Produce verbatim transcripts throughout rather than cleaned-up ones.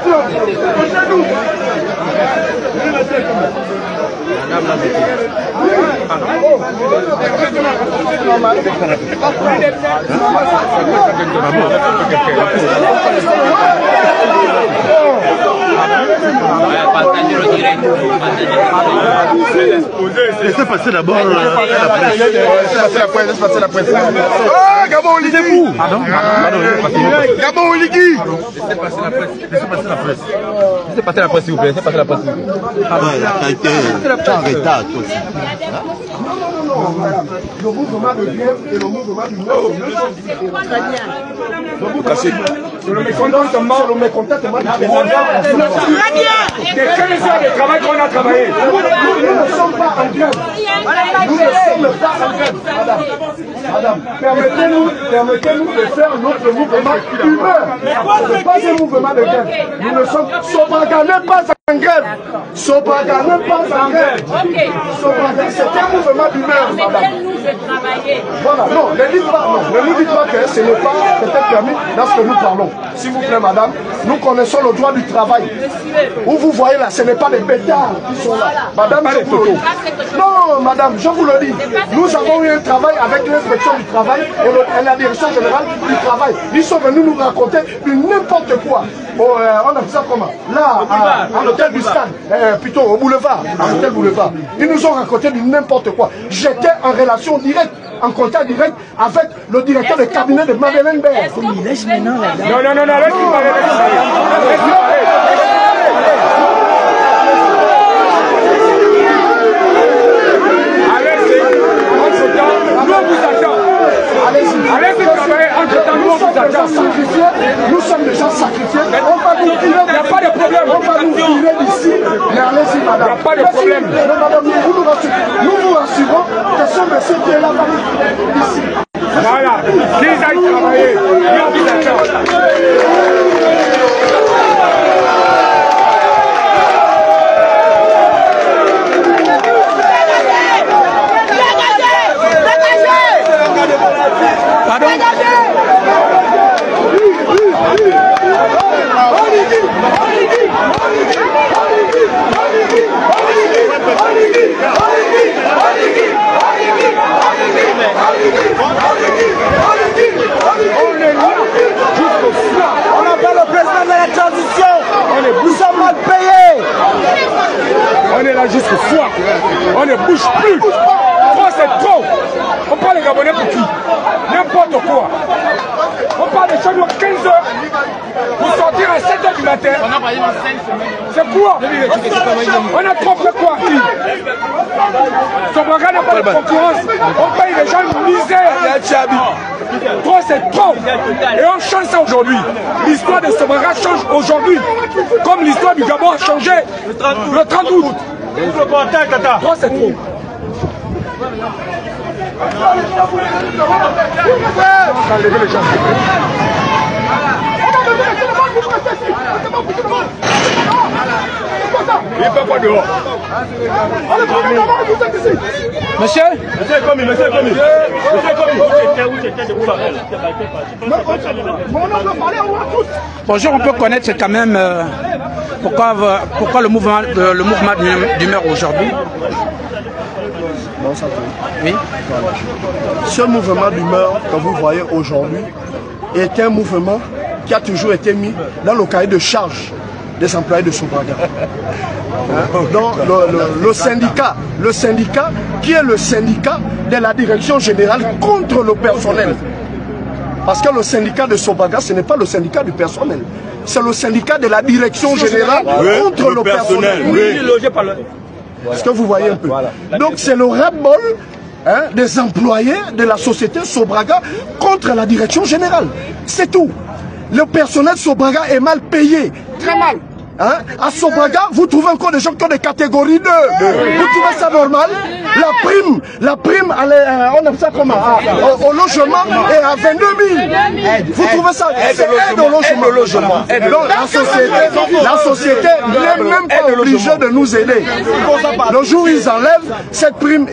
Laissez passer d'abord la presse. Laissez passer la presse. Ah, Gabon Oligui. Pardon? Gabon Oligui. Laissez passer la presse. Laissez passer la presse. Laissez passer la presse, s'il vous plaît. Laissez passer la presse, s'il vous plaît. Ah ouais, la qualité. T'es en retard, toi aussi. Le mouvement de grève et le mouvement du Nord, c'est deux choses différentes. Très bien. Le mécontentement, le mécontentement du président. Très bien. Des quinze heures de travail qu'on a travaillé. Nous ne sommes pas en grève. Nous ne sommes pas en grève. Madame, Madame, permettez-nous permettez-nous de faire notre mouvement humain. Ce n'est pas un mouvement de grève. Nous ne sommes Sobraga n'est pas en grève. Sobraga n'est pas en grève. Sobraga, c'est un mouvement d'humeur, madame. Voilà, non, ne dites pas, non, ne nous dites pas que ce n'est pas peut-être permis dans ce que nous parlons. S'il vous plaît, madame, nous connaissons le droit du travail. Où vous voyez là, ce n'est pas des bêtards qui sont là. Madame, je vous le dis. Non, madame, je vous le dis. Nous avons eu un travail avec l'inspection du travail et, le, et la direction générale du travail. Ils sont venus nous raconter n'importe quoi. Oh, euh, on a fait ça comment? Là, à, à l'hôtel du stade, euh, plutôt au boulevard, à l'hôtel boulevard. Ils nous ont raconté du n'importe quoi. J'étais en relation directe, en contact direct avec le directeur de cabinet de Madeleine Baird. Non, non, non, non, laisse-moi parler. Allez-y, travailler entre-temps, nous sommes des gens sacrifiés, nous sommes des gens sacrifiés, on va nous tirer, il n'y a pas de problème, on va nous tirer d'ici, mais allez-y madame, il n'y a pas de problème. Mais madame, nous vous rassurons, nous vous rassurons que ce monsieur qui est là-bas ici. Voilà, qu'ils aillent travailler, nous vous attendons. Pardon? On appelle le président de la transition. Nous sommes mal payés. On est là jusqu'au soir. On ne bouge plus. Trop, c'est trop. On parle les Gabonais pour qui? N'importe quoi. On parle de chaque jour quinze heures pour sortir à sept heures du matin. On a parlé de cinq semaines. C'est quoi? On a trop fait quoi qui? Sobraga n'a pas de concurrence. On paye les gens une misère. Trop, c'est trop. Et on change ça aujourd'hui. L'histoire de Sobraga change aujourd'hui. Comme l'histoire du Gabon a changé le trente août. Trop, c'est trop. Il peut pas dehors. Monsieur? Monsieur commis, monsieur commis. Monsieur commis. Bonjour, on peut connaître quand même euh, pourquoi, pourquoi le mouvement, le, le mouvement d'humeur aujourd'hui? Bon, ça oui. Voilà. Ce mouvement d'humeur que vous voyez aujourd'hui est un mouvement qui a toujours été mis dans le cahier de charge des employés de Sobraga. Hein? Donc le, le, le syndicat, le syndicat qui est le syndicat de la direction générale contre le personnel. Parce que le syndicat de Sobraga, ce n'est pas le syndicat du personnel. C'est le syndicat de la direction générale oui, contre le, le personnel. personnel. Oui. Est-ce que vous voyez un peu? Donc c'est le ras-le-bol hein, des employés de la société Sobraga contre la direction générale. C'est tout. Le personnel Sobraga est mal payé. Très mal. Hein? À Sobraga, vous trouvez encore des gens qui ont des catégories deux. Vous trouvez ça normal? La prime, la prime, elle est, euh, on aime ça comment? Ah, au, au logement est à vingt-deux mille. Vous trouvez ça? C'est aide au logement. Donc la société, la société n'est même pas obligée de nous aider. Le jour où ils enlèvent, cette prime est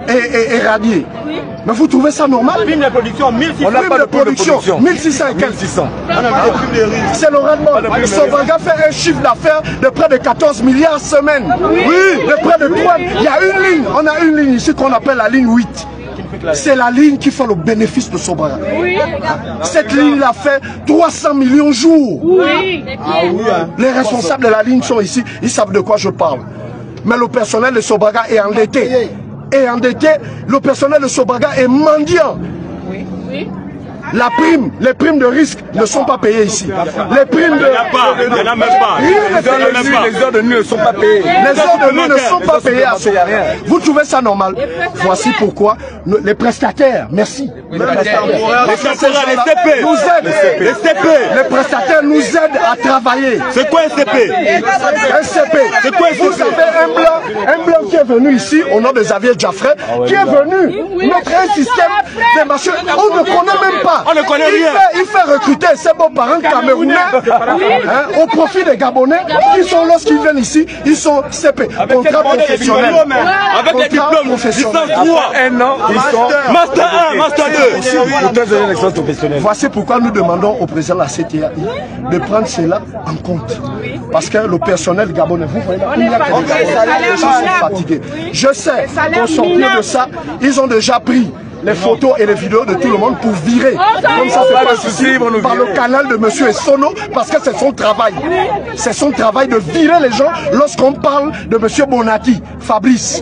est, est radié. Oui. Mais vous trouvez ça normal? Prime de production, mille six cents. On n'a pas de production, mille six cents et quelques. C'est le rendement. Sobraga fait un chiffre d'affaires de près de quatorze milliards semaine. Oui. Oui, de près de trois. Il y a une ligne, on a une ligne ici qu'on appelle la ligne huit. C'est la ligne qui fait le bénéfice de Sobraga. Oui. Cette ligne-là fait trois cents millions jours. Oui. Ah, oui hein. Les responsables de la ligne sont ici, ils savent de quoi je parle. Mais le personnel de Sobraga est endetté. Et endetté, le personnel de Sobraga est mendiant. Oui. Oui. La prime, les primes de risque ne sont pas payées ici. Les primes de... Il n'y en a même pas. Les heures de nuit ne sont pas payées. Les heures de nuit ne sont pas payées à Sobraga. Vous trouvez ça normal? Voici pourquoi les prestataires, merci. Les prestataires nous aident. Les C P. Les prestataires nous aident à travailler. C'est quoi un C P? Un C P. C'est quoi un C P? Vous avez un blanc, un blanc qui est venu ici, au nom de Xavier Jaffré, qui est venu mettre un système de machines. On ne connaît même pas. On ne connaît il rien. Fait, il fait recruter ses beaux-parents camerounais hein, au profit des Gabonais qui sont, lorsqu'ils viennent ici, ils sont C P, contrat professionnel. Avec des diplômes, licence trois, un an, ils sont Master un, Master deux. Voici pourquoi nous demandons au président de la C T A I de prendre cela en compte. Parce que le personnel gabonais, vous voyez là, il y a que les Gabonais, les gens sont fatigués. Je sais qu'au sortir de ça, ils ont déjà pris les photos et les vidéos de tout le monde pour virer. Comme ça, c'est pas souci par le canal de M. Essono, parce que c'est son travail. C'est son travail de virer les gens lorsqu'on parle de M. Bonati, Fabrice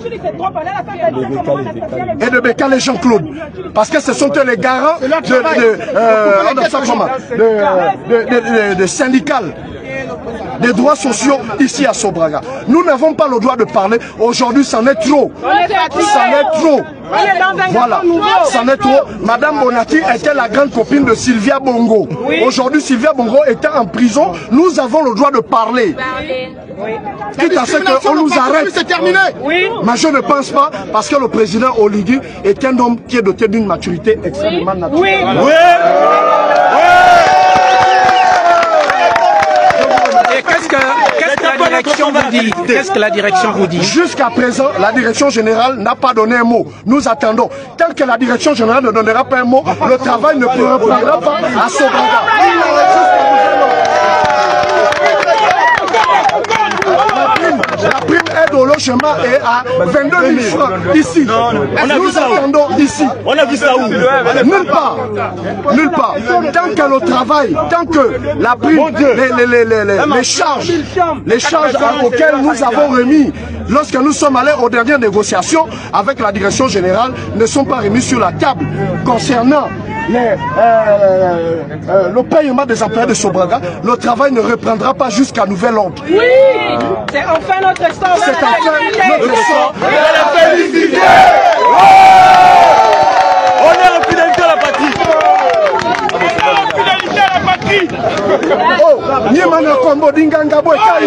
et de Bekale Jean-Claude. Parce que ce sont eux les garants de, de, euh, de, de, de, de, de syndical. Des droits sociaux ici à Sobraga. Nous n'avons pas le droit de parler. Aujourd'hui, c'en est trop. C'en est trop. Voilà, c'en est trop. Madame Bonati était la grande copine de Sylvia Bongo. Aujourd'hui, Sylvia Bongo était en prison. Nous avons le droit de parler. Quitte à ce qu'on nous arrête. C'est terminé. Mais je ne pense pas, parce que le président Oligui est un homme qui est doté d'une maturité extrêmement naturelle. Oui. Qu'est-ce que, qu'est-ce que la direction vous dit? Qu'est-ce que la direction vous dit? Jusqu'à présent, la direction générale n'a pas donné un mot. Nous attendons. Tant que la direction générale ne donnera pas un mot, le travail ne reprendra pas à Sobraga. La prime aide au logement est à vingt-deux mille francs ici. Nous attendons ici. On a vu ça où? Nulle part. Nulle part. Tant que le travail, tant que la prime, les, les, les, les, les charges, les charges auxquelles nous avons remis lorsque nous sommes allés aux dernières négociations avec la direction générale ne sont pas remises sur la table concernant les, euh, euh, le paiement des employés de Sobraga. Le travail ne reprendra pas jusqu'à nouvel ordre. Oui, c'est enfin notre sort. C'est enfin notre sort. Et la félicité. On est la fidélité à la patrie. Fidélité à la patrie. Oh, Niemana Kombo Dinganga Boekayo.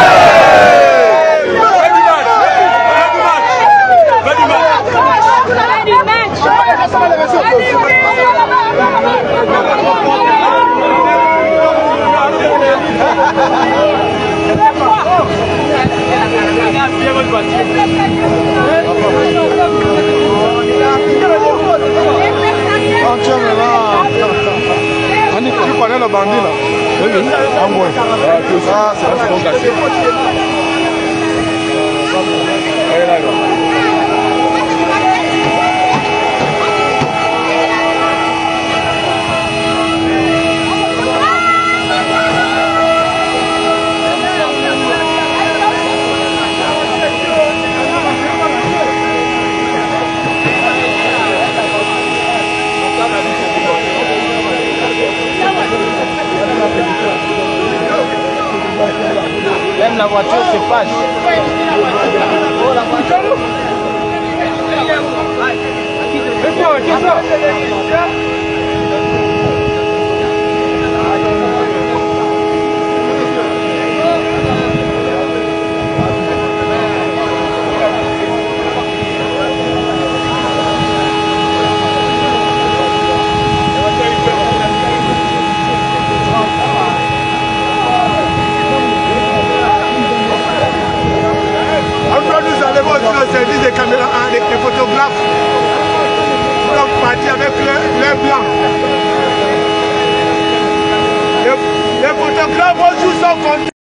Tu connais le bandit là? Oui, oui. Ah, bon. Ah, c'est bon, cassé. Allez, là, là. Même la voiture se fâche. Oh, la voiture. Nous allons au service de caméras, hein, les, les photographes. Ils sont partis avec leur blanc. Les, les photographes vont jouer sans compte.